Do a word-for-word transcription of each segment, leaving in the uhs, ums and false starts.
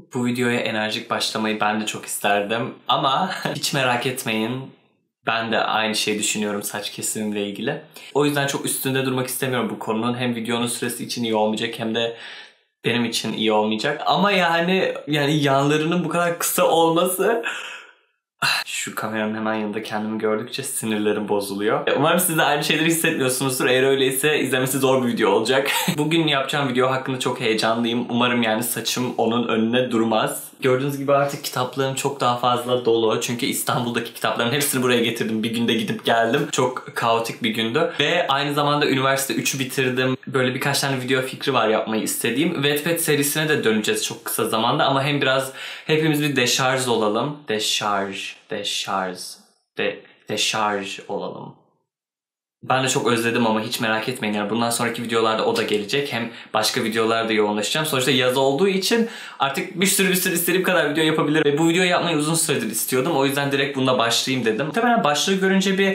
Bu videoya enerjik başlamayı ben de çok isterdim. Ama hiç merak etmeyin. Ben de aynı şeyi düşünüyorum saç kesimimle ilgili. O yüzden çok üstünde durmak istemiyorum bu konunun. Hem videonun süresi için iyi olmayacak hem de benim için iyi olmayacak. Ama yani yani yanlarının bu kadar kısa olması... Şu kameranın hemen yanında kendimi gördükçe sinirlerim bozuluyor. Umarım siz de aynı şeyleri hissetmiyorsunuzdur. Eğer öyleyse izlemesi zor bir video olacak. Bugün yapacağım video hakkında çok heyecanlıyım. Umarım yani saçım onun önüne durmaz. Gördüğünüz gibi artık kitaplığım çok daha fazla dolu. Çünkü İstanbul'daki kitapların hepsini buraya getirdim. Bir günde gidip geldim. Çok kaotik bir gündü. Ve aynı zamanda üniversite üçü bitirdim. Böyle birkaç tane video fikri var yapmayı istediğim. Wattpad serisine de döneceğiz çok kısa zamanda. Ama hem biraz hepimiz bir deşarj olalım. Deşarj. Deşarj. De, deşarj olalım. Ben de çok özledim ama hiç merak etmeyin. Yani bundan sonraki videolarda o da gelecek. Hem başka videolarda yoğunlaşacağım. Sonuçta yaz olduğu için artık bir sürü bir sürü istediğim kadar video yapabilirim. Ve bu videoyu yapmayı uzun süredir istiyordum. O yüzden direkt bununla başlayayım dedim. Muhtemelen başlığı görünce bir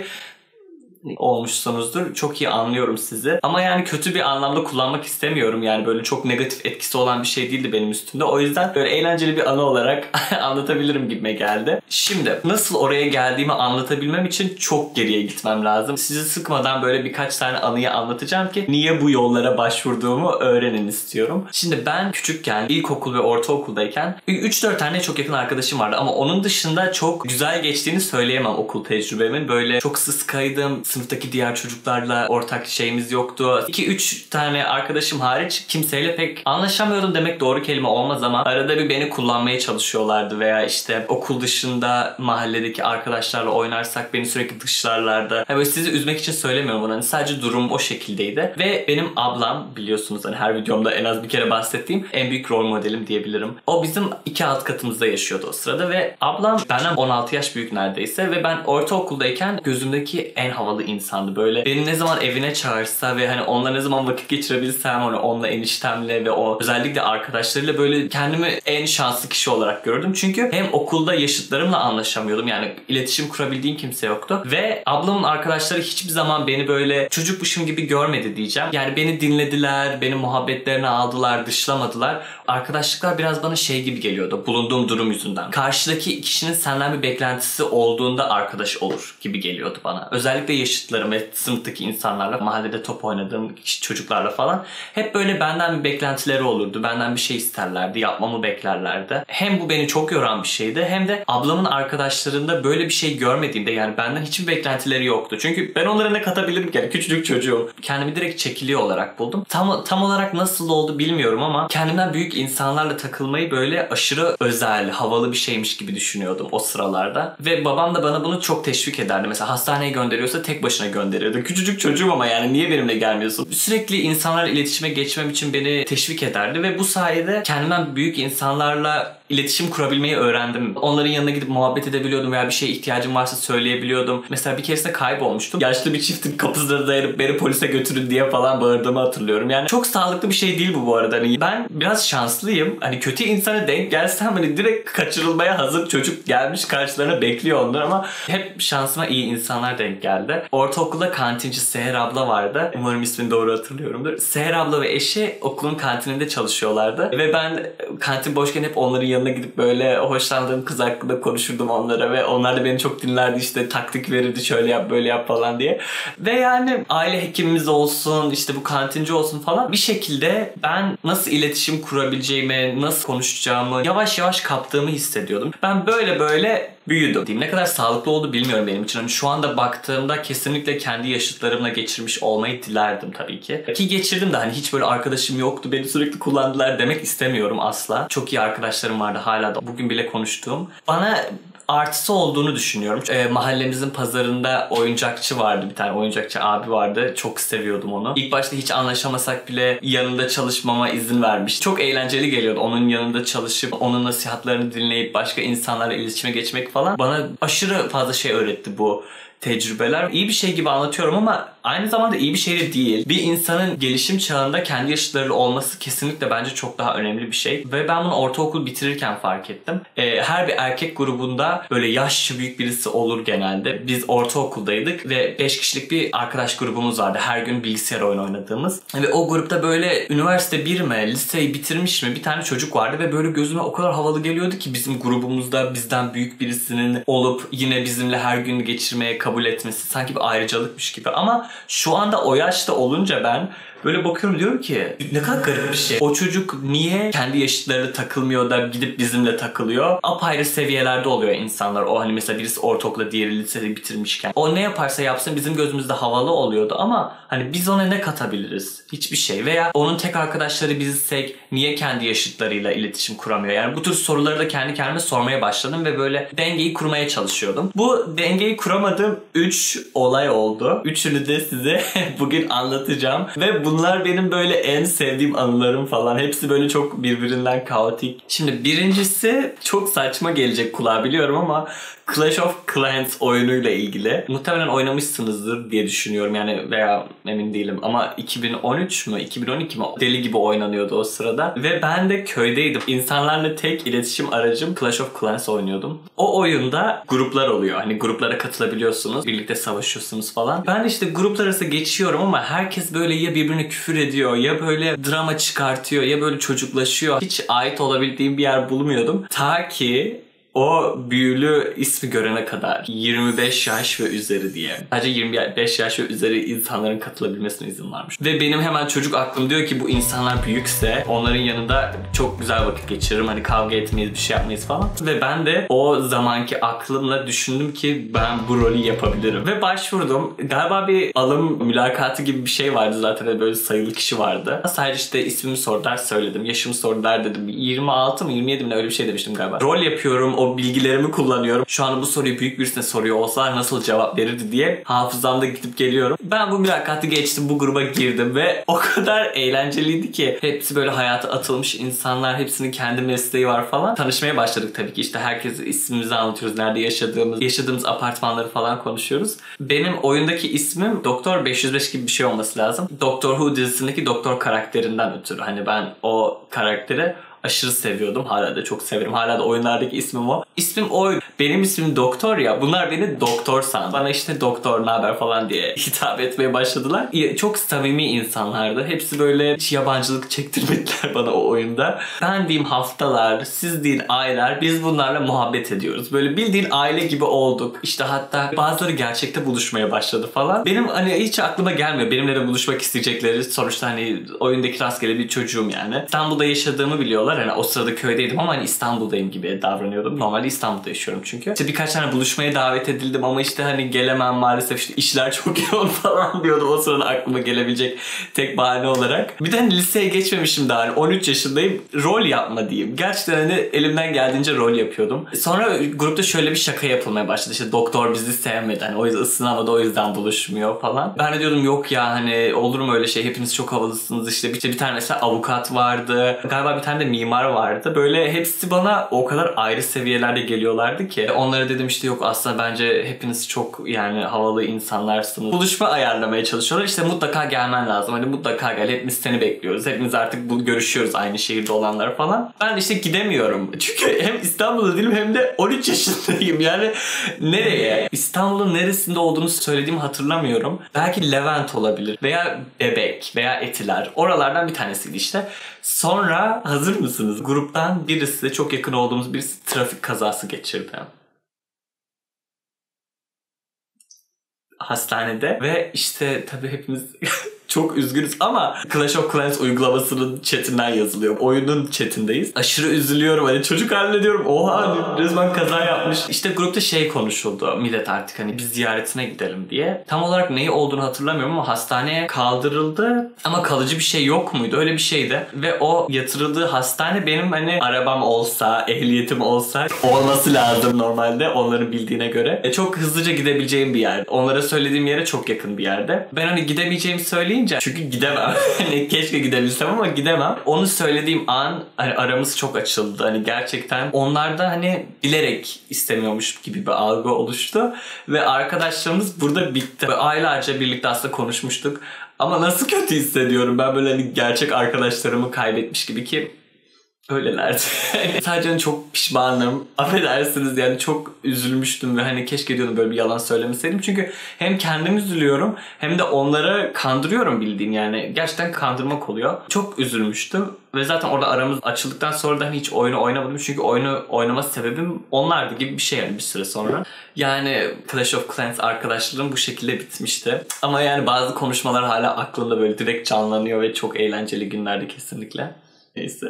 olmuşsunuzdur. Çok iyi anlıyorum sizi. Ama yani kötü bir anlamda kullanmak istemiyorum. Yani böyle çok negatif etkisi olan bir şey değildi benim üstümde. O yüzden böyle eğlenceli bir anı olarak anlatabilirim gibime geldi. Şimdi nasıl oraya geldiğimi anlatabilmem için çok geriye gitmem lazım. Sizi sıkmadan böyle birkaç tane anıyı anlatacağım ki niye bu yollara başvurduğumu öğrenin istiyorum. Şimdi ben küçükken, ilkokul ve ortaokuldayken üç dört tane çok yakın arkadaşım vardı. Ama onun dışında çok güzel geçtiğini söyleyemem okul tecrübemin. Böyle çok sıskaydım. Sınıftaki diğer çocuklarla ortak şeyimiz yoktu. iki üç tane arkadaşım hariç kimseyle pek anlaşamıyordum demek doğru kelime olmaz ama arada bir beni kullanmaya çalışıyorlardı veya işte okul dışında mahalledeki arkadaşlarla oynarsak beni sürekli dışlarlardı. Yani böyle sizi üzmek için söylemiyorum bunu. Hani sadece durum o şekildeydi. Ve benim ablam biliyorsunuz hani her videomda en az bir kere bahsettiğim en büyük rol modelim diyebilirim. O bizim iki alt katımızda yaşıyordu o sırada ve ablam benden on altı yaş büyük neredeyse ve ben ortaokuldayken gözümdeki en havalı insandı. Böyle beni ne zaman evine çağırsa ve hani onunla ne zaman vakit geçirebilsem onu onunla eniştemle ve o özellikle arkadaşlarıyla böyle kendimi en şanslı kişi olarak gördüm. Çünkü hem okulda yaşıtlarımla anlaşamıyordum. Yani iletişim kurabildiğim kimse yoktu. Ve ablamın arkadaşları hiçbir zaman beni böyle çocukmuşum gibi görmedi diyeceğim. Yani beni dinlediler, beni muhabbetlerine aldılar, dışlamadılar. Arkadaşlıklar biraz bana şey gibi geliyordu. Bulunduğum durum yüzünden. Karşıdaki kişinin senden bir beklentisi olduğunda arkadaş olur gibi geliyordu bana. Özellikle yaşıtlarım ve sınıftaki insanlarla, mahallede top oynadığım çocuklarla falan hep böyle benden bir beklentileri olurdu. Benden bir şey isterlerdi, yapmamı beklerlerdi. Hem bu beni çok yoran bir şeydi hem de ablamın arkadaşlarında böyle bir şey görmediğimde yani benden hiçbir beklentileri yoktu. Çünkü ben onlara ne katabilirim ki? Yani küçücük çocuğum. Kendimi direkt çekiliyor olarak buldum. Tam, tam olarak nasıl oldu bilmiyorum ama kendimden büyük insanlarla takılmayı böyle aşırı özel, havalı bir şeymiş gibi düşünüyordum o sıralarda. Ve babam da bana bunu çok teşvik ederdi. Mesela hastaneye gönderiyorsa tek başına gönderiyordu. Küçücük çocuğum ama yani niye benimle gelmiyorsun? Sürekli insanlarla iletişime geçmem için beni teşvik ederdi ve bu sayede kendimden büyük insanlarla iletişim kurabilmeyi öğrendim. Onların yanına gidip muhabbet edebiliyordum veya bir şeye ihtiyacım varsa söyleyebiliyordum. Mesela bir keresinde kaybolmuştum. Yaşlı bir çiftin kapısına dayanıp beni polise götürün diye falan bağırdığımı hatırlıyorum. Yani çok sağlıklı bir şey değil bu bu arada. Hani ben biraz şanslıyım. Hani kötü insana denk gelsem hani direkt kaçırılmaya hazır çocuk gelmiş karşılarına bekliyor onlar ama hep şansıma iyi insanlar denk geldi. Ortaokulda kantinci Seher abla vardı. Umarım ismini doğru hatırlıyorumdur. Seher abla ve eşi okulun kantininde çalışıyorlardı. Ve ben kantin boşken hep onların yanına gidip böyle hoşlandığım kız hakkında konuşurdum onlara ve onlar da beni çok dinlerdi, işte taktik verirdi, şöyle yap böyle yap falan diye. Ve yani aile hekimimiz olsun, işte bu kantinci olsun falan bir şekilde ben nasıl iletişim kurabileceğimi, nasıl konuşacağımı yavaş yavaş kaptığımı hissediyordum. Ben böyle böyle büyüdüm. Ne kadar sağlıklı oldu bilmiyorum benim için. Hani şu anda baktığımda kesinlikle kendi yaşıtlarımla geçirmiş olmayı dilerdim tabii ki. Ki geçirdim de hani hiç böyle arkadaşım yoktu, beni sürekli kullandılar demek istemiyorum asla. Çok iyi arkadaşlarım vardı hala da bugün bile konuştuğum. Bana artısı olduğunu düşünüyorum. E, mahallemizin pazarında oyuncakçı vardı, bir tane oyuncakçı abi vardı. Çok seviyordum onu. İlk başta hiç anlaşamasak bile yanında çalışmama izin vermiş. Çok eğlenceli geliyordu onun yanında çalışıp onun nasihatlerini dinleyip başka insanlarla iletişime geçmek falan. Bana aşırı fazla şey öğretti bu tecrübeler. İyi bir şey gibi anlatıyorum ama aynı zamanda iyi bir şey de değil. Bir insanın gelişim çağında kendi yaşıtları olması kesinlikle bence çok daha önemli bir şey. Ve ben bunu ortaokul bitirirken fark ettim. Ee, her bir erkek grubunda böyle yaşça büyük birisi olur genelde. Biz ortaokuldaydık ve beş kişilik bir arkadaş grubumuz vardı. Her gün bilgisayar oyunu oynadığımız. Ve o grupta böyle üniversite bir mi, liseyi bitirmiş mi bir tane çocuk vardı ve böyle gözüme o kadar havalı geliyordu ki bizim grubumuzda bizden büyük birisinin olup yine bizimle her gün geçirmeye kabul etmesi sanki bir ayrıcalıkmış gibi. Ama şu anda o yaşta olunca ben böyle bakıyorum, diyorum ki ne kadar garip bir şey. O çocuk niye kendi yaşıtlarıyla takılmıyor da gidip bizimle takılıyor? Apayrı seviyelerde oluyor insanlar. O hani mesela birisi ortaokula, diğeri liseyi bitirmişken. O ne yaparsa yapsın bizim gözümüzde havalı oluyordu ama hani biz ona ne katabiliriz? Hiçbir şey. Veya onun tek arkadaşları bizsek niye kendi yaşıtlarıyla iletişim kuramıyor? Yani bu tür soruları da kendi kendime sormaya başladım ve böyle dengeyi kurmaya çalışıyordum. Bu dengeyi kuramadığım üç olay oldu. Üçünü de size bugün anlatacağım. Ve bunlar benim böyle en sevdiğim anılarım falan. Hepsi böyle çok birbirinden kaotik. Şimdi birincisi çok saçma gelecek kulağa biliyorum ama Clash of Clans oyunuyla ilgili. Muhtemelen oynamışsınızdır diye düşünüyorum yani, veya emin değilim ama iki bin on üç mü iki bin on iki mi deli gibi oynanıyordu o sırada. Ve ben de köydeydim. İnsanlarla tek iletişim aracım Clash of Clans oynuyordum. O oyunda gruplar oluyor. Hani gruplara katılabiliyorsunuz. Birlikte savaşıyorsunuz falan. Ben de işte gruplar arası geçiyorum ama herkes böyle ya birbirine küfür ediyor, ya böyle drama çıkartıyor, ya böyle çocuklaşıyor. Hiç ait olabildiğim bir yer bulmuyordum. Ta ki o büyülü ismi görene kadar, yirmi beş yaş ve üzeri diye. Sadece yirmi beş yaş ve üzeri insanların katılabilmesine izin varmış. Ve benim hemen çocuk aklım diyor ki bu insanlar büyükse onların yanında çok güzel vakit geçiririm. Hani kavga etmeyiz, bir şey yapmayız falan. Ve ben de o zamanki aklımla düşündüm ki ben bu rolü yapabilirim. Ve başvurdum. Galiba bir alım mülakatı gibi bir şey vardı zaten. Böyle sayılı kişi vardı. Sadece işte ismimi sordular, söyledim. Yaşımı sordular, dedim. yirmi altı mı yirmi yedi mi öyle bir şey demiştim galiba. Rol yapıyorum. O O bilgilerimi kullanıyorum. Şu an bu soruyu büyük birisine soruyor olsalar nasıl cevap verirdi diye hafızamda gidip geliyorum. Ben bu mülakatı geçtim, bu gruba girdim ve o kadar eğlenceliydi ki. Hepsi böyle hayata atılmış insanlar, hepsinin kendi mesleği var falan. Tanışmaya başladık tabii ki. İşte herkes ismimizi anlatıyoruz, nerede yaşadığımız, yaşadığımız apartmanları falan konuşuyoruz. Benim oyundaki ismim Doktor beş yüz beş gibi bir şey olması lazım. Doctor Who dizisindeki doktor karakterinden ötürü. Hani ben o karakteri aşırı seviyordum. Hala da çok severim. Hala da oyunlardaki ismim o. İsmim o. Benim ismim Doktor ya. Bunlar beni doktor sandı. Bana işte doktor, ne haber falan diye hitap etmeye başladılar. Çok samimi insanlardı. Hepsi böyle hiç yabancılık çektirmediler bana o oyunda. Ben diyeyim haftalar, siz deyin aylar, biz bunlarla muhabbet ediyoruz. Böyle bildiğin aile gibi olduk. İşte hatta bazıları gerçekte buluşmaya başladı falan. Benim hani hiç aklıma gelmiyor. Benimle de buluşmak isteyecekleri. Sonuçta hani oyundaki rastgele bir çocuğum yani. İstanbul'da yaşadığımı biliyorlar. Hani o sırada köydeydim ama hani İstanbul'dayım gibi davranıyordum. Normalde İstanbul'da yaşıyorum çünkü. İşte birkaç tane buluşmaya davet edildim ama işte hani gelemem maalesef, işte işler çok yoğun falan diyordum o sırada aklıma gelebilecek tek bahane olarak. Bir de hani liseye geçmemişim daha, hani on üç yaşındayım. Rol yapma diyeyim. Gerçekten hani elimden geldiğince rol yapıyordum. Sonra grupta şöyle bir şaka yapılmaya başladı. İşte doktor bizi sevmedi. Hani o yüzden ısınamadı, o yüzden buluşmuyor falan. Ben de diyordum yok ya, hani olur mu öyle şey, hepiniz çok havalısınız. İşte bir, bir tane mesela avukat vardı. Galiba bir tane de mimar vardı. Böyle hepsi bana o kadar ayrı seviyelerde geliyorlardı ki. Onlara dedim işte yok aslında bence hepiniz çok yani havalı insanlarsınız. Buluşma ayarlamaya çalışıyorlar. İşte mutlaka gelmen lazım. Hani mutlaka gel. Hepimiz seni bekliyoruz. Hepimiz artık bu görüşüyoruz aynı şehirde olanlar falan. Ben işte gidemiyorum. Çünkü hem İstanbul'da değilim hem de on üç yaşındayım. Yani nereye? İstanbul'un neresinde olduğunu söylediğimi hatırlamıyorum. Belki Levent olabilir. Veya Bebek veya Etiler. Oralardan bir tanesiydi işte. Sonra hazır mısınız? Gruptan birisi, çok yakın olduğumuz birisi trafik kazası geçirdi. Hastanede ve işte tabii hepimiz çok üzgünüz ama Clash of Clans uygulamasının chatinden yazılıyor. Oyunun chatindeyiz. Aşırı üzülüyorum. Hani çocuk haline diyorum. Oha hani resmen kaza yapmış. İşte grupta şey konuşuldu. Millet artık hani biz ziyaretine gidelim diye. Tam olarak neyi olduğunu hatırlamıyorum ama hastaneye kaldırıldı. Ama kalıcı bir şey yok muydu? Öyle bir şeydi. Ve o yatırıldığı hastane benim hani arabam olsa, ehliyetim olsa olması lazım normalde onların bildiğine göre. E, çok hızlıca gidebileceğim bir yer. Onlara söylediğim yere çok yakın bir yerde. Ben hani gidemeyeceğimi söyleyeyim. söyleyince çünkü gidemem. Hani keşke gidebilsem ama gidemem. Onu söylediğim an hani aramız çok açıldı. Hani gerçekten onlar da hani bilerek istemiyormuş gibi bir algı oluştu ve arkadaşlarımız burada bitti. Böyle aylarca birlikte aslında konuşmuştuk. Ama nasıl kötü hissediyorum ben böyle hani gerçek arkadaşlarımı kaybetmiş gibi ki öylelerdi. Sadece hani çok pişmanım. Affedersiniz yani çok üzülmüştüm ve hani keşke diyordum böyle bir yalan söylemeseydim. Çünkü hem kendim üzülüyorum hem de onlara kandırıyorum bildiğin yani. Gerçekten kandırmak oluyor. Çok üzülmüştüm. Ve zaten orada aramız açıldıktan sonra da hiç oyunu oynamadım. Çünkü oyunu oynama sebebim onlardı gibi bir şey yani bir süre sonra. Yani Clash of Clans arkadaşlığım bu şekilde bitmişti. Ama yani bazı konuşmalar hala aklımda böyle direkt canlanıyor ve çok eğlenceli günlerdi kesinlikle. Neyse.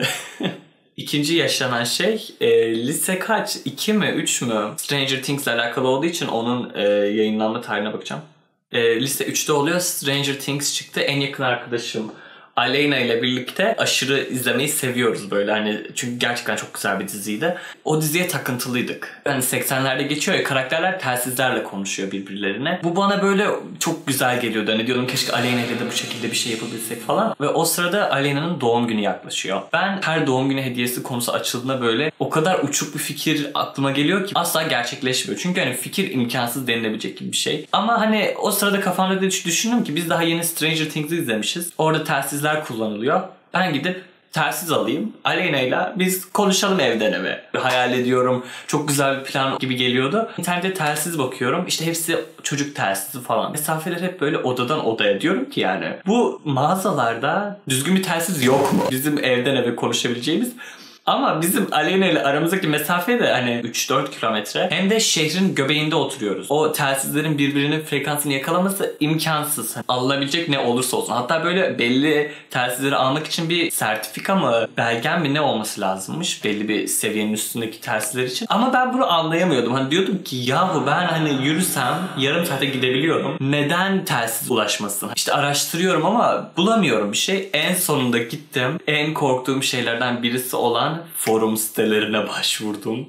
İkinci yaşanan şey e, lise kaç? iki mi? üç mü? Stranger Things ile alakalı olduğu için onun e, yayınlanma tarihine bakacağım. E, lise üçte oluyor. Stranger Things çıktı. En yakın arkadaşım Aleyna ile birlikte aşırı izlemeyi seviyoruz böyle hani çünkü gerçekten çok güzel bir diziydi. O diziye takıntılıydık. Yani seksenlerde geçiyor ya karakterler telsizlerle konuşuyor birbirlerine. Bu bana böyle çok güzel geliyordu. Hani diyordum keşke Aleyna ile de bu şekilde bir şey yapabilsek falan. Ve o sırada Aleyna'nın doğum günü yaklaşıyor. Ben her doğum günü hediyesi konusu açıldığında böyle o kadar uçuk bir fikir aklıma geliyor ki asla gerçekleşmiyor. Çünkü hani fikir imkansız denilebilecek gibi bir şey. Ama hani o sırada kafamda da düşündüm ki biz daha yeni Stranger Things'i izlemişiz. Orada telsizler kullanılıyor. Ben gidip telsiz alayım. Aleyna'yla biz konuşalım evden eve. Hayal ediyorum. Çok güzel bir plan gibi geliyordu. İnternette telsiz bakıyorum. İşte hepsi çocuk telsizi falan. Mesafeler hep böyle odadan odaya diyorum ki yani. Bu mağazalarda düzgün bir telsiz yok mu? Bizim evden eve konuşabileceğimiz. Ama bizim Aleyna ile aramızdaki mesafe de hani üç dört kilometre. Hem de şehrin göbeğinde oturuyoruz. O telsizlerin birbirinin frekansını yakalaması imkansız. Alınabilecek ne olursa olsun. Hatta böyle belli telsizleri almak için bir sertifika mı, belgen mi ne olması lazımmış. Belli bir seviyenin üstündeki telsizler için. Ama ben bunu anlayamıyordum. Hani diyordum ki yahu ben hani yürüsem yarım saate gidebiliyorum. Neden telsiz ulaşmasın? İşte araştırıyorum ama bulamıyorum bir şey. En sonunda gittim. En korktuğum şeylerden birisi olan forum sitelerine başvurdum.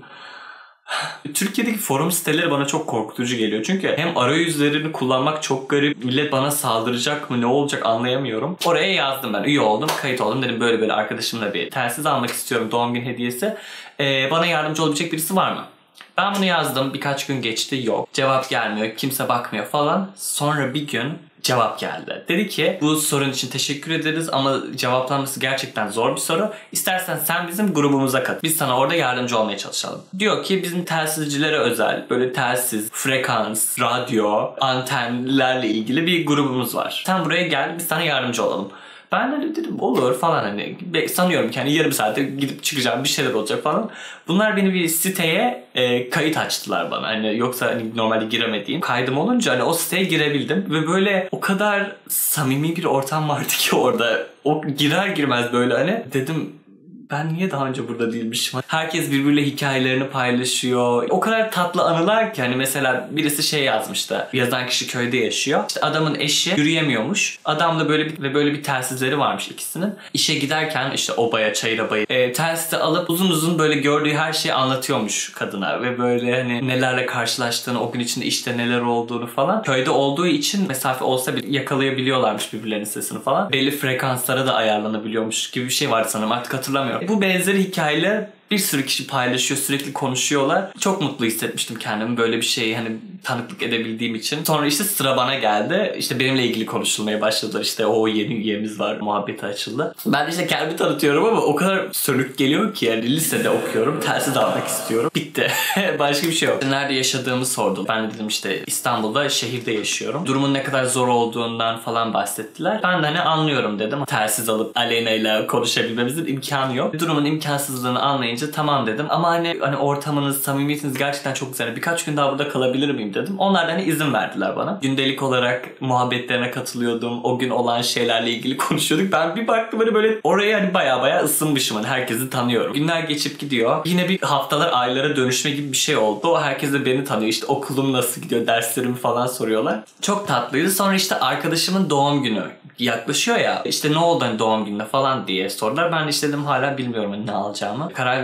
Türkiye'deki forum siteleri bana çok korkutucu geliyor. Çünkü hem arayüzlerini kullanmak çok garip. Millet bana saldıracak mı ne olacak anlayamıyorum. Oraya yazdım ben. Üye oldum. Kayıt oldum. Dedim böyle böyle arkadaşımla bir telsiz almak istiyorum. Doğum gün hediyesi. Ee, bana yardımcı olabilecek birisi var mı? Ben bunu yazdım. Birkaç gün geçti. Yok. Cevap gelmiyor. Kimse bakmıyor falan. Sonra bir gün cevap geldi. Dedi ki bu sorun için teşekkür ederiz ama cevaplanması gerçekten zor bir soru. İstersen sen bizim grubumuza katıl. Biz sana orada yardımcı olmaya çalışalım. Diyor ki bizim telsizcilere özel böyle telsiz, frekans, radyo, antenlerle ilgili bir grubumuz var. Sen buraya gel biz sana yardımcı olalım. Ben de dedim olur falan hani sanıyorum ki hani yarım saatte gidip çıkacağım bir şeyler olacak falan. Bunlar beni bir siteye e, kayıt açtılar bana. Hani yoksa hani normalde giremediğim. Kaydım olunca hani o siteye girebildim ve böyle o kadar samimi bir ortam vardı ki orada. O girer girmez böyle hani dedim ben niye daha önce burada değilmişim? Herkes birbiriyle hikayelerini paylaşıyor. O kadar tatlı anılar ki hani mesela birisi şey yazmıştı. Yazan kişi köyde yaşıyor. İşte adamın eşi yürüyemiyormuş. Adam da böyle bir ve böyle bir telsizleri varmış ikisinin. İşe giderken işte obaya, çayıra bayır e, telsizi alıp uzun uzun böyle gördüğü her şeyi anlatıyormuş kadına ve böyle hani nelerle karşılaştığını, o gün içinde işte neler olduğunu falan. Köyde olduğu için mesafe olsa bile yakalayabiliyorlarmış birbirlerinin sesini falan. Belli frekanslara da ayarlanabiliyormuş gibi bir şey vardı sanırım. Artık hatırlamıyorum. Bu benzeri hikayeler bir sürü kişi paylaşıyor, sürekli konuşuyorlar. Çok mutlu hissetmiştim kendimi böyle bir şeyi hani tanıklık edebildiğim için. Sonra işte sıra bana geldi. İşte benimle ilgili konuşulmaya başladılar. İşte o yeni üyemiz var, muhabbeti açıldı. Ben de işte kendimi tanıtıyorum ama o kadar sönük geliyor ki yani lisede okuyorum, telsiz almak istiyorum. Bitti. Başka bir şey yok. Nerede yaşadığımı sordu. Ben de dedim işte İstanbul'da, şehirde yaşıyorum. Durumun ne kadar zor olduğundan falan bahsettiler. Ben de hani anlıyorum dedim. Telsiz alıp Aleyna ile konuşabilmemizin imkanı yok. Durumun imkansızlığını anlayınca tamam dedim ama hani hani ortamınız, samimiyetiniz gerçekten çok güzel. Birkaç gün daha burada kalabilir miyim dedim. Onlar da hani izin verdiler bana. Gündelik olarak muhabbetlerine katılıyordum. O gün olan şeylerle ilgili konuşuyorduk. Ben bir baktım hani böyle oraya hani baya baya ısınmışım. Hani herkesi tanıyorum. Günler geçip gidiyor. Yine bir haftalar aylara dönüşme gibi bir şey oldu. O herkes de beni tanıyor. İşte okulum nasıl gidiyor, derslerimi falan soruyorlar. Çok tatlıydı. Sonra işte arkadaşımın doğum günü yaklaşıyor ya. İşte ne oldu hani doğum gününe falan diye sordular. Ben de işte dedim hala bilmiyorum hani ne alacağımı. Karar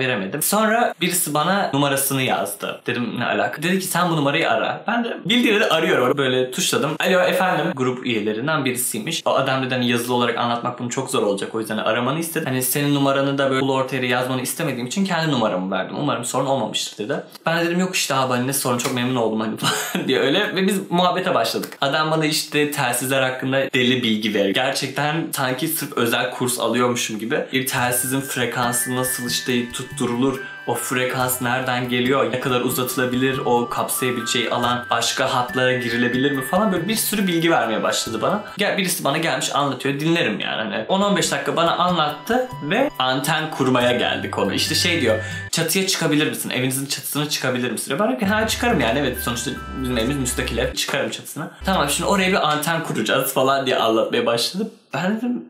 veremedim. Sonra birisi bana numarasını yazdı. Dedim ne alaka? Dedi ki sen bu numarayı ara. Ben de bildiğini de arıyorum. Böyle tuşladım. Alo efendim. Grup üyelerinden birisiymiş. O adam dedi hani yazılı olarak anlatmak bunu çok zor olacak. O yüzden aramanı istedim. Hani senin numaranı da böyle ulu ortaya yazmanı istemediğim için kendi numaramı verdim. Umarım sorun olmamıştır dedi. Ben de dedim yok işte abi hani ne sorun, çok memnun oldum hani falan diye öyle ve biz muhabbete başladık. Adam bana işte telsizler hakkında deli bilgi verir. Gerçekten sanki sırf özel kurs alıyormuşum gibi. Bir telsizin frekansı nasıl işte tutturulur, o frekans nereden geliyor, ne kadar uzatılabilir, o kapsayabileceği alan, başka hatlara girilebilir mi falan, böyle bir sürü bilgi vermeye başladı bana. Gel, birisi bana gelmiş anlatıyor, dinlerim yani. Hani on on beş dakika bana anlattı ve anten kurmaya geldi konu. İşte şey diyor, çatıya çıkabilir misin? Evinizin çatısına çıkabilir misin? Diyor. Ben de ha çıkarım yani, evet sonuçta bizim evimiz müstakil ev, çıkarım çatısına. Tamam şimdi oraya bir anten kuracağız falan diye anlatmaya başladı. Ben dedim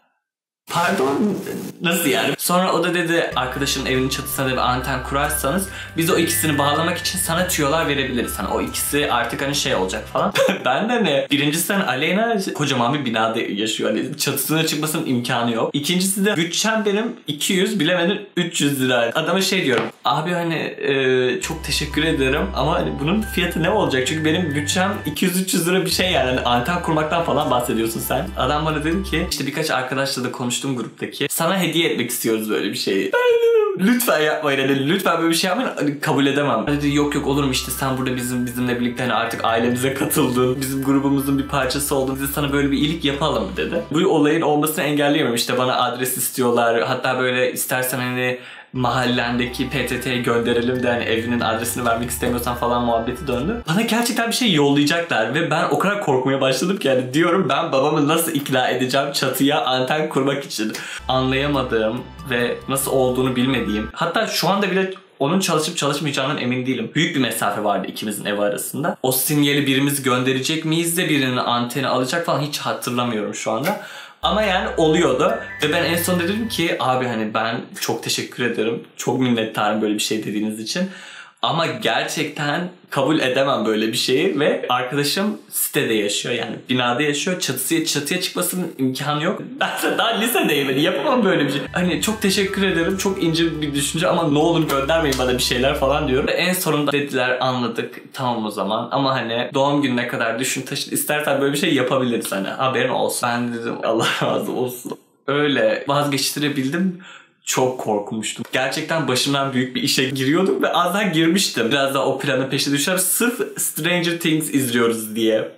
pardon nasıl yani? Sonra o da dedi arkadaşının evinin çatısına da bir anten kurarsanız biz o ikisini bağlamak için sana tüyolar verebiliriz. Hani o ikisi artık hani şey olacak falan. Ben de ne? Birincisi hani Aleyna kocaman bir binada yaşıyor. Hani çatısına çıkmasının imkanı yok. İkincisi de bütçem benim iki yüz, bilemedin üç yüz lira. Adama şey diyorum. Abi hani e, çok teşekkür ederim ama hani bunun fiyatı ne olacak? Çünkü benim bütçem iki yüz üç yüz lira bir şey yani. Hani anten kurmaktan falan bahsediyorsun sen. Adam bana dedi ki işte birkaç arkadaşla da konuştum gruptaki. Sana hediye etmek istiyoruz böyle bir şeyi. Lütfen yapmayın hani, lütfen böyle bir şey yapmayın, hani kabul edemem. Hani dedi yok yok olur mu işte sen burada bizim bizimle birlikte hani artık ailemize katıldın, bizim grubumuzun bir parçası oldun, biz sana böyle bir iyilik yapalım dedi. Bu olayın olmasını engelleyemem, işte bana adres istiyorlar, hatta böyle istersen hani mahallendeki P T T'ye gönderelim de hani evinin adresini vermek istemiyorsan falan muhabbeti döndü. Bana gerçekten bir şey yollayacaklar ve ben o kadar korkmaya başladım ki yani diyorum ben babamı nasıl ikna edeceğim çatıya anten kurmak için. Anlayamadığım ve nasıl olduğunu bilmediğim, hatta şu anda bile onun çalışıp çalışmayacağından emin değilim. Büyük bir mesafe vardı ikimizin evi arasında. O sinyali birimiz gönderecek miyiz de birinin anteni alacak falan hiç hatırlamıyorum şu anda. Ama yani oluyordu ve ben en son dedim ki abi hani ben çok teşekkür ederim. Çok minnettarım böyle bir şey dediğiniz için. Ama gerçekten kabul edemem böyle bir şeyi ve arkadaşım sitede yaşıyor yani binada yaşıyor. Çatıya, çatıya çıkmasının imkanı yok. Ben de daha lisedeyim hani yapamam böyle bir şey. Hani çok teşekkür ederim, çok ince bir düşünce ama ne olur göndermeyin bana bir şeyler falan diyorum. Ve en sonunda dediler anladık tamam o zaman ama hani doğum gününe kadar düşün taşın, istersen böyle bir şey yapabiliriz hani haberin olsun. Ben dedim Allah razı olsun. Öyle vazgeçtirebildim. Çok korkmuştum. Gerçekten başımdan büyük bir işe giriyordum ve az daha girmiştim. Biraz daha o planın peşine düşer. Sırf Stranger Things izliyoruz diye.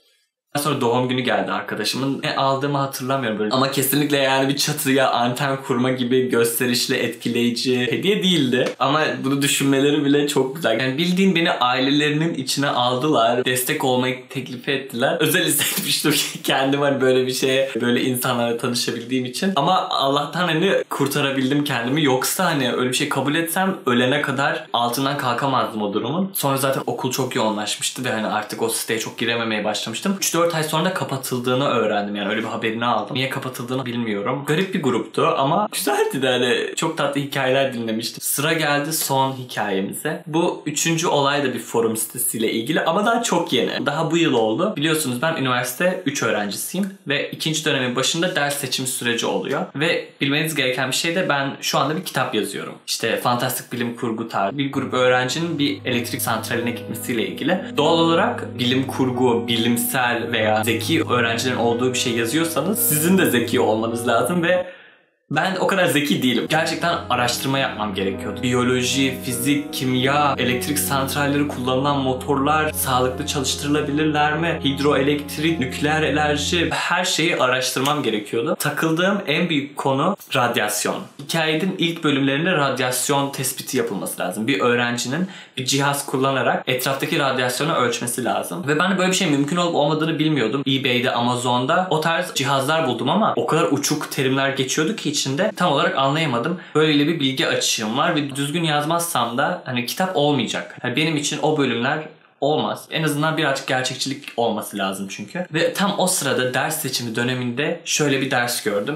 Sonra doğum günü geldi arkadaşımın. Ne aldığımı hatırlamıyorum böyle. Ama kesinlikle yani bir çatıya anten kurma gibi gösterişli, etkileyici hediye değildi. Ama bunu düşünmeleri bile çok güzel. Yani bildiğin beni ailelerinin içine aldılar. Destek olmayı teklif ettiler. Özel hissetmiştim ki kendim hani böyle bir şeye, böyle insanlarla tanışabildiğim için. Ama Allah'tan hani kurtarabildim kendimi. Yoksa hani öyle bir şey kabul etsem ölene kadar altından kalkamazdım o durumun. Sonra zaten okul çok yoğunlaşmıştı ve hani artık o siteye çok girememeye başlamıştım. üç dört ay sonra da kapatıldığını öğrendim yani öyle bir haberini aldım. Niye kapatıldığını bilmiyorum. Garip bir gruptu ama güzeldi de hani çok tatlı hikayeler dinlemiştim. Sıra geldi son hikayemize. Bu üçüncü olay da bir forum sitesiyle ilgili ama daha çok yeni. Daha bu yıl oldu. Biliyorsunuz ben üniversite üç öğrencisiyim ve ikinci dönemin başında ders seçim süreci oluyor. Ve bilmeniz gereken bir şey de ben şu anda bir kitap yazıyorum. İşte fantastik bilim kurgu tarzı. Bir grup öğrencinin bir elektrik santraline gitmesiyle ilgili. Doğal olarak bilim kurgu, bilimsel veya zeki öğrencilerin olduğu bir şey yazıyorsanız sizin de zeki olmanız lazım ve ben o kadar zeki değilim. Gerçekten araştırma yapmam gerekiyordu. Biyoloji, fizik, kimya, elektrik santralleri, kullanılan motorlar, sağlıklı çalıştırılabilirler mi? Hidroelektrik, nükleer enerji, her şeyi araştırmam gerekiyordu. Takıldığım en büyük konu radyasyon. Hikayenin ilk bölümlerinde radyasyon tespiti yapılması lazım. Bir öğrencinin bir cihaz kullanarak etraftaki radyasyonu ölçmesi lazım. Ve ben de böyle bir şey mümkün olup olmadığını bilmiyordum. eBay'de, Amazon'da o tarz cihazlar buldum ama o kadar uçuk terimler geçiyordu ki içinde tam olarak anlayamadım. Böyle bir bilgi açığım var ve düzgün yazmazsam da hani kitap olmayacak. Yani benim için o bölümler olmaz. En azından birazcık gerçekçilik olması lazım çünkü. Ve tam o sırada ders seçimi döneminde şöyle bir ders gördüm.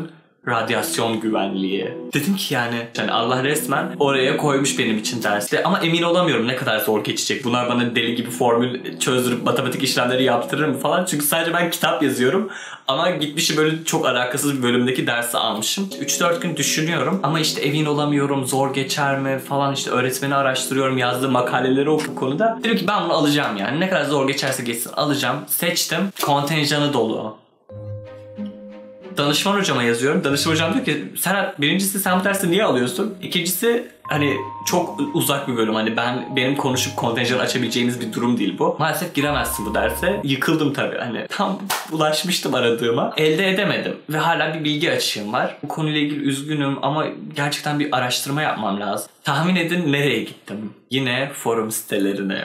radyasyon güvenliği. Dedim ki yani, yani Allah resmen oraya koymuş benim için derste. Ama emin olamıyorum ne kadar zor geçecek. Bunlar bana deli gibi formül çözdürüp matematik işlemleri yaptırır mı falan. Çünkü sadece ben kitap yazıyorum. Ama gitmişim böyle çok alakasız bir bölümdeki dersi almışım. üç dört gün düşünüyorum ama işte emin olamıyorum, zor geçer mi falan, işte öğretmeni araştırıyorum, yazdığı makaleleri oku konuda. Dedim ki ben bunu alacağım yani. Ne kadar zor geçerse geçsin alacağım. Seçtim. Kontenjanı dolu. Danışman hocama yazıyorum. Danışman hocam diyor ki Serhat, birincisi sen bu dersi niye alıyorsun? İkincisi hani çok uzak bir bölüm. Hani ben benim konuşup kontenjan açabileceğimiz bir durum değil bu. Maalesef giremezsin bu derse. Yıkıldım tabii. Hani tam ulaşmıştım aradığıma. Elde edemedim. Ve hala bir bilgi açığım var. Bu konuyla ilgili üzgünüm ama gerçekten bir araştırma yapmam lazım. Tahmin edin nereye gittim? Yine forum sitelerine.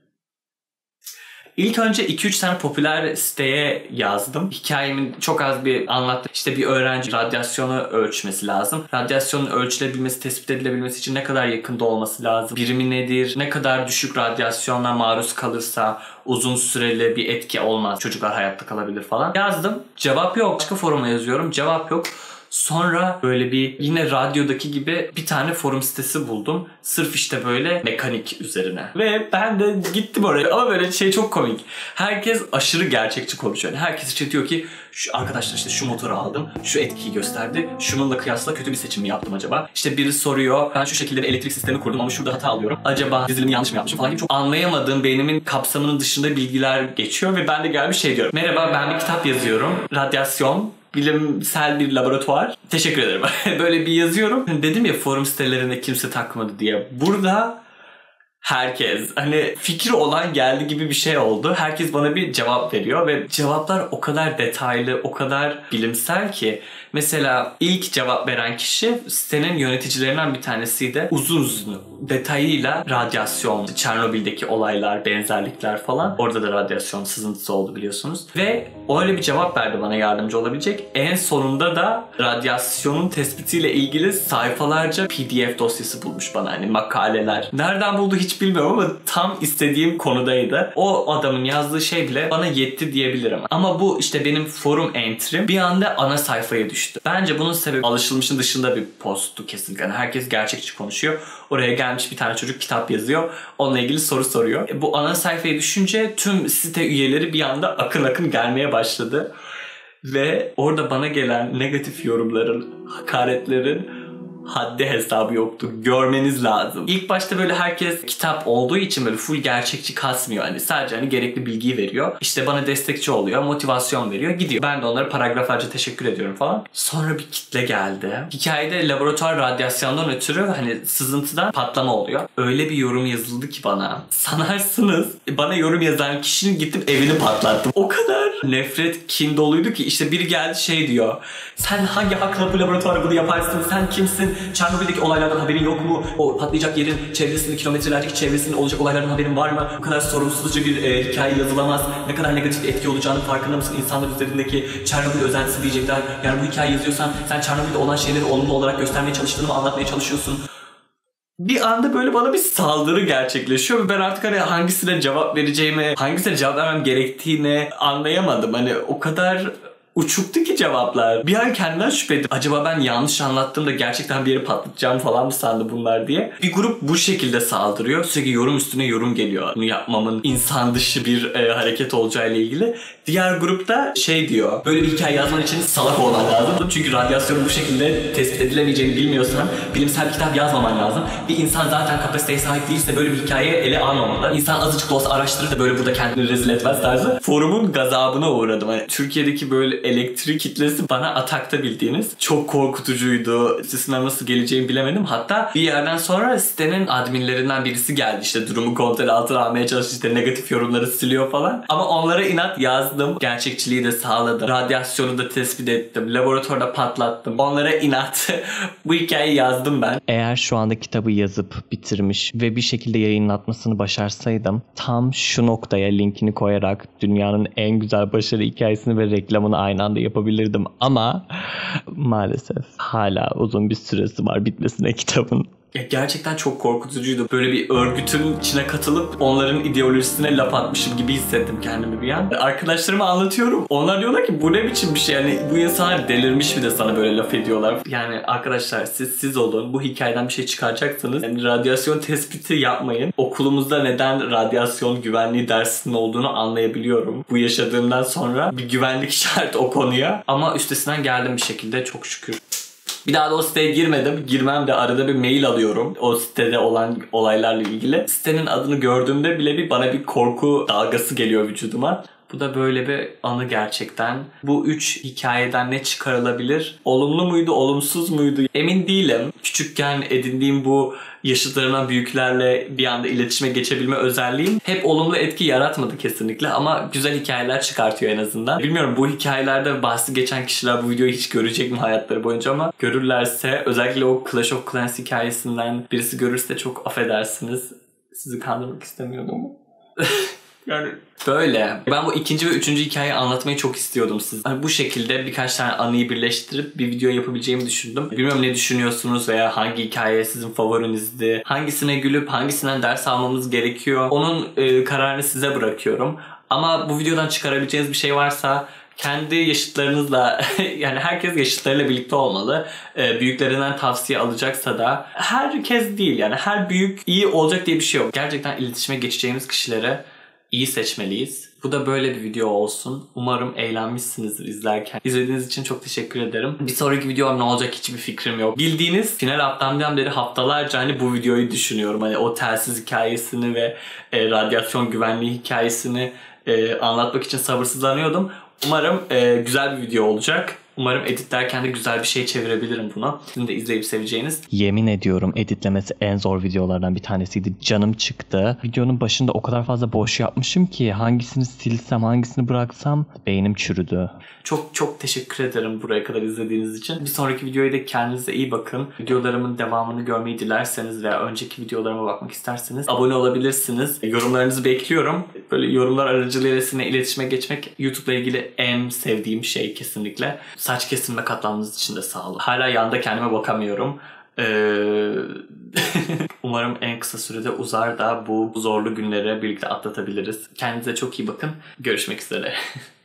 İlk önce iki üç tane popüler siteye yazdım. Hikayemin çok az bir anlattım. İşte bir öğrenci radyasyonu ölçmesi lazım. Radyasyonun ölçülebilmesi, tespit edilebilmesi için ne kadar yakında olması lazım? Birimi nedir? Ne kadar düşük radyasyonla maruz kalırsa uzun süreli bir etki olmaz. Çocuklar hayatta kalabilir falan. Yazdım. Cevap yok. Başka foruma yazıyorum. Cevap yok. Sonra böyle bir yine radyodaki gibi bir tane forum sitesi buldum. Sırf işte böyle mekanik üzerine. Ve ben de gittim oraya ama böyle şey çok komik. Herkes aşırı gerçekçi konuşuyor. Yani herkes işte diyor ki şu arkadaşlar işte şu motoru aldım, şu etkiyi gösterdi, şununla kıyasla kötü bir seçim mi yaptım acaba? İşte biri soruyor, ben şu şekilde bir elektrik sistemi kurdum ama şurada hata alıyorum. Acaba dizilimi yanlış mı yapmışım falan gibi çok anlayamadığım, beynimin kapsamının dışında bilgiler geçiyor ve ben de gelmiş şey diyorum. Merhaba, ben bir kitap yazıyorum. Radyasyon. Bilimsel bir laboratuvar. Teşekkür ederim. Böyle bir yazıyorum. Dedim ya forum sitelerinde kimse takmadı diye. Burada herkes, hani fikri olan geldi gibi bir şey oldu. Herkes bana bir cevap veriyor ve cevaplar o kadar detaylı, o kadar bilimsel ki. Mesela ilk cevap veren kişi sitenin yöneticilerinden bir tanesiydi. Uzun uzun detayıyla radyasyon, Çernobil'deki olaylar, benzerlikler falan. Orada da radyasyon sızıntısı oldu biliyorsunuz. Ve öyle bir cevap verdi bana yardımcı olabilecek. En sonunda da radyasyonun tespitiyle ilgili sayfalarca P D F dosyası bulmuş bana. Hani makaleler. Nereden buldu hiç bilmiyorum ama tam istediğim konudaydı. O adamın yazdığı şey bile bana yetti diyebilirim. Ama bu işte benim forum entry'm bir anda ana sayfaya düştü. Bence bunun sebebi alışılmışın dışında bir posttu kesinlikle. Yani herkes gerçekçi konuşuyor. Oraya gelmiş bir tane çocuk kitap yazıyor. Onunla ilgili soru soruyor. E bu ana sayfaya düşünce tüm site üyeleri bir anda akın akın gelmeye başladı. Ve orada bana gelen negatif yorumların, hakaretlerin haddi hesabı yoktu. Görmeniz lazım. İlk başta böyle herkes kitap olduğu için böyle full gerçekçi kasmıyor. Hani sadece hani gerekli bilgiyi veriyor. İşte bana destekçi oluyor, motivasyon veriyor, gidiyor. Ben de onlara paragraflarca teşekkür ediyorum falan. Sonra bir kitle geldi. Hikayede laboratuvar radyasyondan ötürü hani sızıntıdan patlama oluyor. Öyle bir yorum yazıldı ki bana. Sanarsınız bana yorum yazan kişinin gittim evini patlattım. O kadar nefret, kin doluydu ki işte biri geldi şey diyor. Sen hangi hakla bu laboratuvarda bunu yaparsın? Sen kimsin? Çernobil'deki olaylardan haberin yok mu? O patlayacak yerin çevresinde, kilometrelerce çevresinde olacak olaylardan haberin var mı? Bu kadar sorumsuzca bir e, hikaye yazılamaz. Ne kadar negatif etki olacağını farkında mısın? İnsanlar üzerindeki Çernobil özentisi diyecekler. Yani bu hikaye yazıyorsan sen Çernobil'de olan şeyleri olumlu olarak göstermeye çalıştığını mı anlatmaya çalışıyorsun? Bir anda böyle bana bir saldırı gerçekleşiyor ve ben artık hani hangisine cevap vereceğimi, hangisine cevap vermem gerektiğini anlayamadım. Hani o kadar uçuktu ki cevaplar. Bir an kendimden şüphe ettim. Acaba ben yanlış anlattığımda gerçekten bir yeri patlatacağım falan mı sandı bunlar diye. Bir grup bu şekilde saldırıyor. Sürekli yorum üstüne yorum geliyor. Bunu yapmamın insan dışı bir e, hareket olacağıyla ilgili. Diğer grupta şey diyor. Böyle bir hikaye yazman için salak olman lazım. Çünkü radyasyonun bu şekilde tespit edilemeyeceğini bilmiyorsan bilimsel bir kitap yazmaman lazım. Bir insan zaten kapasiteye sahip değilse böyle bir hikaye ele almamalı. İnsan azıcık da olsa araştırır da böyle burada kendini rezil etmez tarzı. Forumun gazabına uğradım. Yani Türkiye'deki böyle elektrik kitlesi bana atakta bildiğiniz. Çok korkutucuydu. Sitesinden nasıl geleceğimi bilemedim. Hatta bir yerden sonra sitenin adminlerinden birisi geldi. İşte durumu kontrol altına almaya çalıştı. İşte negatif yorumları siliyor falan. Ama onlara inat yazdım. Gerçekçiliği de sağladım. Radyasyonu da tespit ettim. Laboratuvarda patlattım. Onlara inat. Bu hikayeyi yazdım ben. Eğer şu anda kitabı yazıp bitirmiş ve bir şekilde yayınlatmasını başarsaydım tam şu noktaya linkini koyarak dünyanın en güzel başarı hikayesini ve reklamını aynı anda yapabilirdim ama maalesef hala uzun bir süresi var bitmesine kitabın. Ya gerçekten çok korkutucuydu. Böyle bir örgütün içine katılıp onların ideolojisine laf atmışım gibi hissettim kendimi bir an. Arkadaşlarıma anlatıyorum. Onlar diyorlar ki bu ne biçim bir şey? Yani bu insanlar delirmiş bir de sana böyle laf ediyorlar. Yani arkadaşlar siz siz olun. Bu hikayeden bir şey çıkaracaksanız yani radyasyon tespiti yapmayın. Okulumuzda neden radyasyon güvenliği dersinin olduğunu anlayabiliyorum. Bu yaşadığımdan sonra bir güvenlik şart o konuya. Ama üstesinden geldim bir şekilde çok şükür. Bir daha da o siteye girmedim. Girmem de arada bir mail alıyorum. O sitede olan olaylarla ilgili. Sitenin adını gördüğümde bile bir bana bir korku dalgası geliyor vücuduma. Bu da böyle bir anı gerçekten. Bu üç hikayeden ne çıkarılabilir? Olumlu muydu, olumsuz muydu? Emin değilim. Küçükken edindiğim bu yaşıtlarımdan büyüklerle bir anda iletişime geçebilme özelliğim hep olumlu etki yaratmadı kesinlikle ama güzel hikayeler çıkartıyor en azından. Bilmiyorum bu hikayelerde bahsi geçen kişiler bu videoyu hiç görecek mi hayatları boyunca ama görürlerse özellikle o Clash of Clans hikayesinden birisi görürse çok affedersiniz. Sizi kandırmak istemiyordum ama. Yani böyle. Ben bu ikinci ve üçüncü hikayeyi anlatmayı çok istiyordum size. Hani bu şekilde birkaç tane anıyı birleştirip bir video yapabileceğimi düşündüm. Bilmiyorum ne düşünüyorsunuz veya hangi hikaye sizin favorinizdi? Hangisine gülüp hangisinden ders almamız gerekiyor? Onun e, kararını size bırakıyorum. Ama bu videodan çıkarabileceğiniz bir şey varsa kendi yaşıtlarınızla yani herkes yaşıtlarıyla birlikte olmalı. Ee, büyüklerinden tavsiye alacaksa da herkes değil yani her büyük iyi olacak diye bir şey yok. Gerçekten iletişime geçeceğimiz kişilere iyi seçmeliyiz. Bu da böyle bir video olsun. Umarım eğlenmişsinizdir izlerken. İzlediğiniz için çok teşekkür ederim. Bir sonraki videom ne olacak hiçbir fikrim yok. Bildiğiniz final haftamdan beri haftalarca hani bu videoyu düşünüyorum. Hani o telsiz hikayesini ve e, radyasyon güvenliği hikayesini e, anlatmak için sabırsızlanıyordum. Umarım e, güzel bir video olacak. Umarım editlerken de güzel bir şey çevirebilirim buna. Sizin de izleyip seveceğiniz. Yemin ediyorum editlemesi en zor videolardan bir tanesiydi. Canım çıktı. Videonun başında o kadar fazla boş yapmışım ki hangisini silsem hangisini bıraksam beynim çürüdü. Çok çok teşekkür ederim buraya kadar izlediğiniz için. Bir sonraki videoya da kendinize iyi bakın. Videolarımın devamını görmeyi dilerseniz veya önceki videolarıma bakmak isterseniz abone olabilirsiniz. Yorumlarınızı bekliyorum. Böyle yorumlar aracılığıyla sizinle iletişime geçmek YouTube'la ilgili en sevdiğim şey kesinlikle. Saç kesilme katlandığınız için de sağ olun. Hala yanda kendime bakamıyorum. Ee... Umarım en kısa sürede uzar da bu zorlu günleri birlikte atlatabiliriz. Kendinize çok iyi bakın. Görüşmek üzere.